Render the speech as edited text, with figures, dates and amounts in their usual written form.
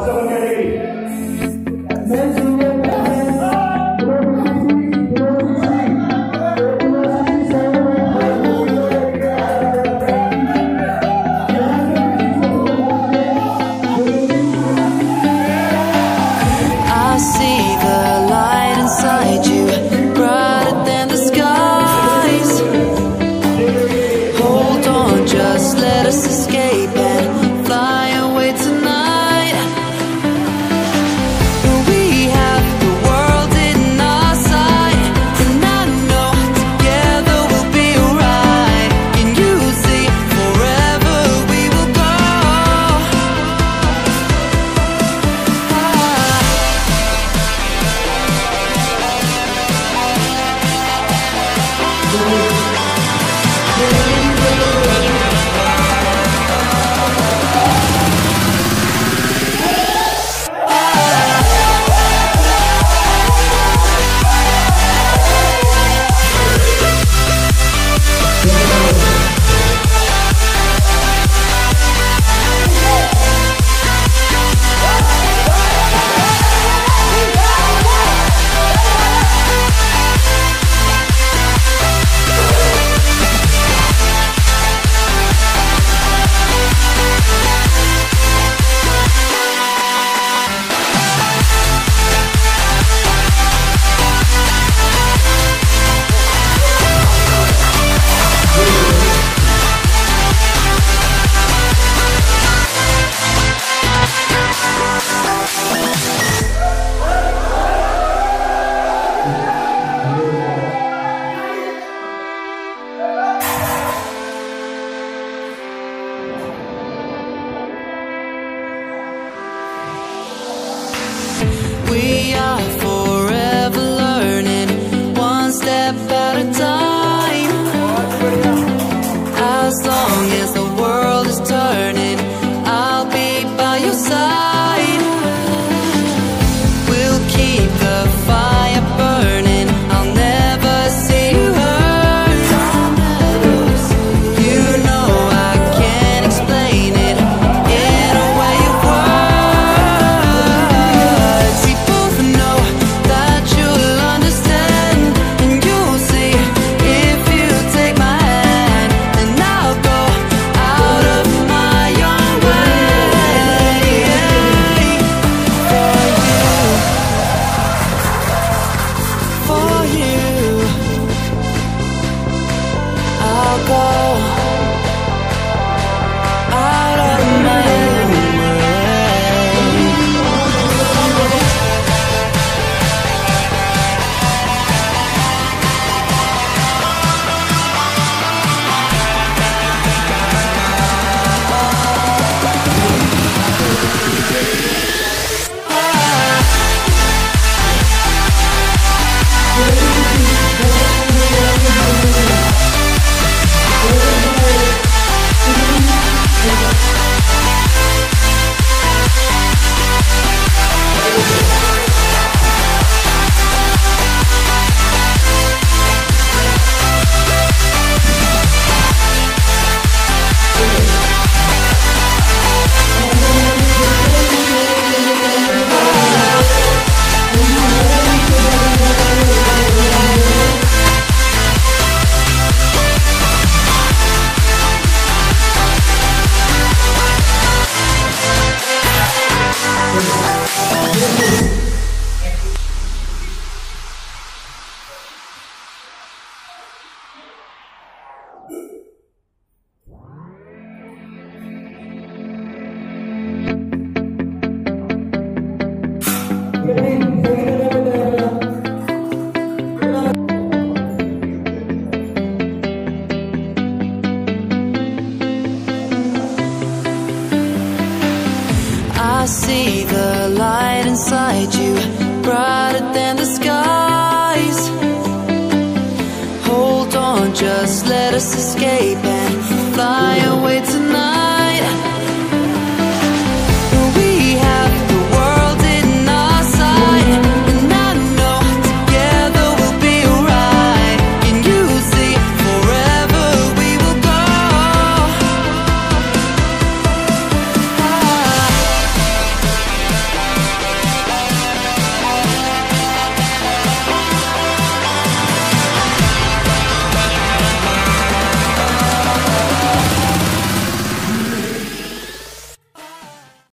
We are forever learning, one step at a time. As long as the world is turning, I'll be by your side. We'll keep the fire burning, I'll never see you hurt. You know I can't explain it in a way of words. We both know that you'll understand, and you'll see if you take my hand, and I'll go out of my own way for you. I'll go out of my own way. I see the light inside you, brighter than the skies. Hold on, just let us escape and fly away tonight.